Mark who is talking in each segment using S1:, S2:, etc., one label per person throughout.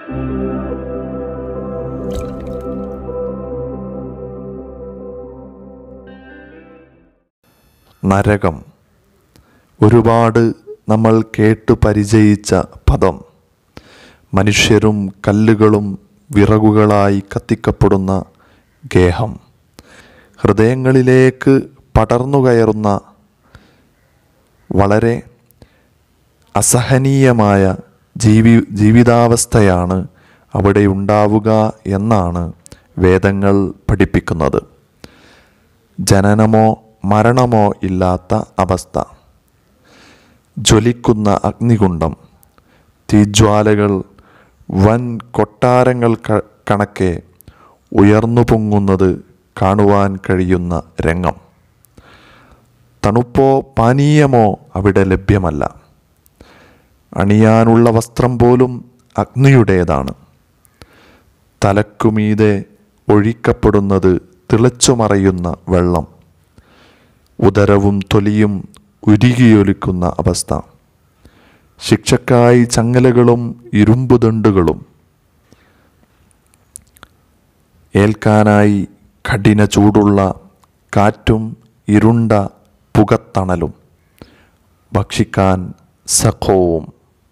S1: നരകം ഒരുപാട് നമ്മൾ കേട്ടു പരിചയിച്ച പദം. മനുഷ്യരും കല്ലുകളും വിറകുകളായി കത്തിക്കപ്പെടുന്ന ഗേഹം, ഹൃദയങ്ങളിലേക്ക് പടർന്നു കയറുന്ന വളരെ അസഹനീയമായ ജീവിതാവസ്ഥയാണ് അവിടെ ഉണ്ടാവുക എന്നാണ് വേദങ്ങൾ പഠിപ്പിക്കുന്നത്. ജനനമോ മരണമോ ഇല്ലാത്ത അവസ്ഥ, ജ്വലിക്കുന്ന അഗ്നികുണ്ഡം, തീജ്വാലകൾ വൻ കൊട്ടാരങ്ങൾ കണക്കെ ഉയർന്നു പൊങ്ങുന്നത് കാണുവാൻ കഴിയുന്ന രംഗം. തണുപ്പോ പാനീയമോ അവിടെ ലഭ്യമല്ല. അണിയാനുള്ള വസ്ത്രം പോലും അഗ്നിയുടേതാണ്. തലക്കുമീതെ ഒഴിക്കപ്പെടുന്നത് തിളച്ചുമറയുന്ന വെള്ളം. ഉദരവും തൊലിയും ഉരുകിയൊലിക്കുന്ന അവസ്ഥ. ശിക്ഷക്കായി ചങ്ങലകളും ഇരുമ്പുദണ്ടുകളും, ഏൽക്കാനായി കഠിന ചൂടുള്ള കാറ്റും ഇരുണ്ട പുകത്തണലും, ഭക്ഷിക്കാൻ സഖോവും,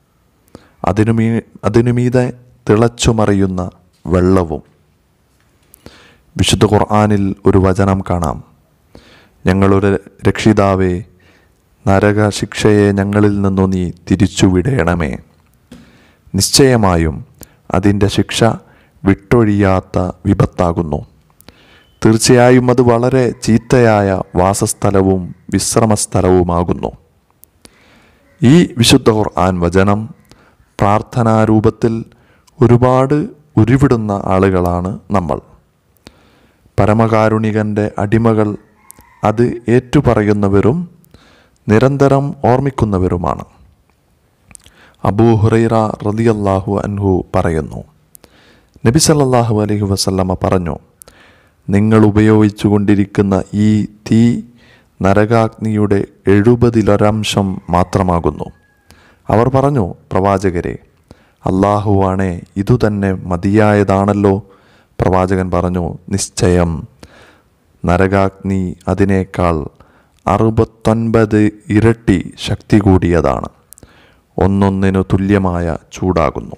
S1: അതിനുമീതെ തിളച്ചുമറിയുന്ന വെള്ളവും. വിശുദ്ധ ഖുർആനിൽ ഒരു വചനം കാണാം: ഞങ്ങളുടെ രക്ഷിതാവേ, നരകശിക്ഷയെ ഞങ്ങളിൽ നിന്നു നീ തിരിച്ചുവിടേണമേ. നിശ്ചയമായും അതിൻ്റെ ശിക്ഷ വിട്ടൊഴിയാത്ത വിപത്താകുന്നു. തീർച്ചയായും അത് വളരെ ചീത്തയായ വാസസ്ഥലവും വിശ്രമസ്ഥലവുമാകുന്നു. ഈ വിശുദ്ധ ഖുർആൻ വചനം പ്രാർത്ഥനാരൂപത്തിൽ ഒരുപാട് ഉരുവിടുന്ന ആളുകളാണ് നമ്മൾ. പരമകാരുണികൻ്റെ അടിമകൾ അത് ഏറ്റുപറയുന്നവരും നിരന്തരം ഓർമ്മിക്കുന്നവരുമാണ്. അബൂ ഹുറൈറ റളിയല്ലാഹു അൻഹു പറയുന്നു, നബി സല്ലല്ലാഹു അലൈഹി വസല്ലമ പറഞ്ഞു, നിങ്ങൾ ഉപയോഗിച്ചു കൊണ്ടിരിക്കുന്ന ഈ തീ നരകാഗ്നിയുടെ 70% മാത്രമാകുന്നു. അവർ പറഞ്ഞു, പ്രവാചകരെ, അല്ലാഹുവാണേ, ഇതുതന്നെ മതിയായതാണല്ലോ. പ്രവാചകൻ പറഞ്ഞു, നിശ്ചയം നരകാഗ്നി അതിനേക്കാൾ 69 ഇരട്ടി ശക്തി കൂടിയതാണ്. ഒന്നൊന്നിനു തുല്യമായ ചൂടാകുന്നു.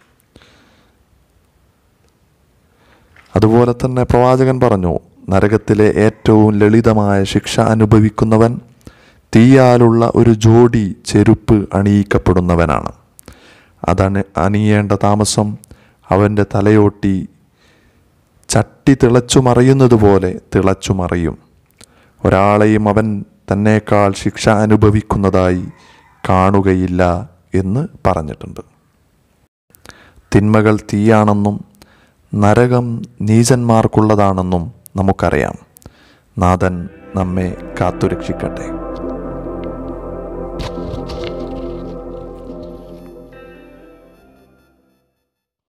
S1: അതുപോലെ തന്നെ പ്രവാചകൻ പറഞ്ഞു, നരകത്തിലെ ഏറ്റവും ലളിതമായ ശിക്ഷ അനുഭവിക്കുന്നവൻ തീയാലുള്ള ഒരു ജോഡി ചെരുപ്പ് അണിയിക്കപ്പെടുന്നവനാണ്. അണിയേണ്ട താമസം അവൻ്റെ തലയോട്ടി ചട്ടി തിളച്ചുമറിയുന്നത് പോലെ തിളച്ചുമറിയും. ഒരാളെയും അവൻ തന്നേക്കാൾ ശിക്ഷ അനുഭവിക്കുന്നതായി കാണുകയില്ല എന്ന് പറഞ്ഞിട്ടുണ്ട്. തിന്മകൾ തീയാണെന്നും നരകം നീചന്മാർക്കുള്ളതാണെന്നും നമുക്കറിയാം. നാഥൻ നമ്മെ കാത്തുരക്ഷിക്കട്ടെ.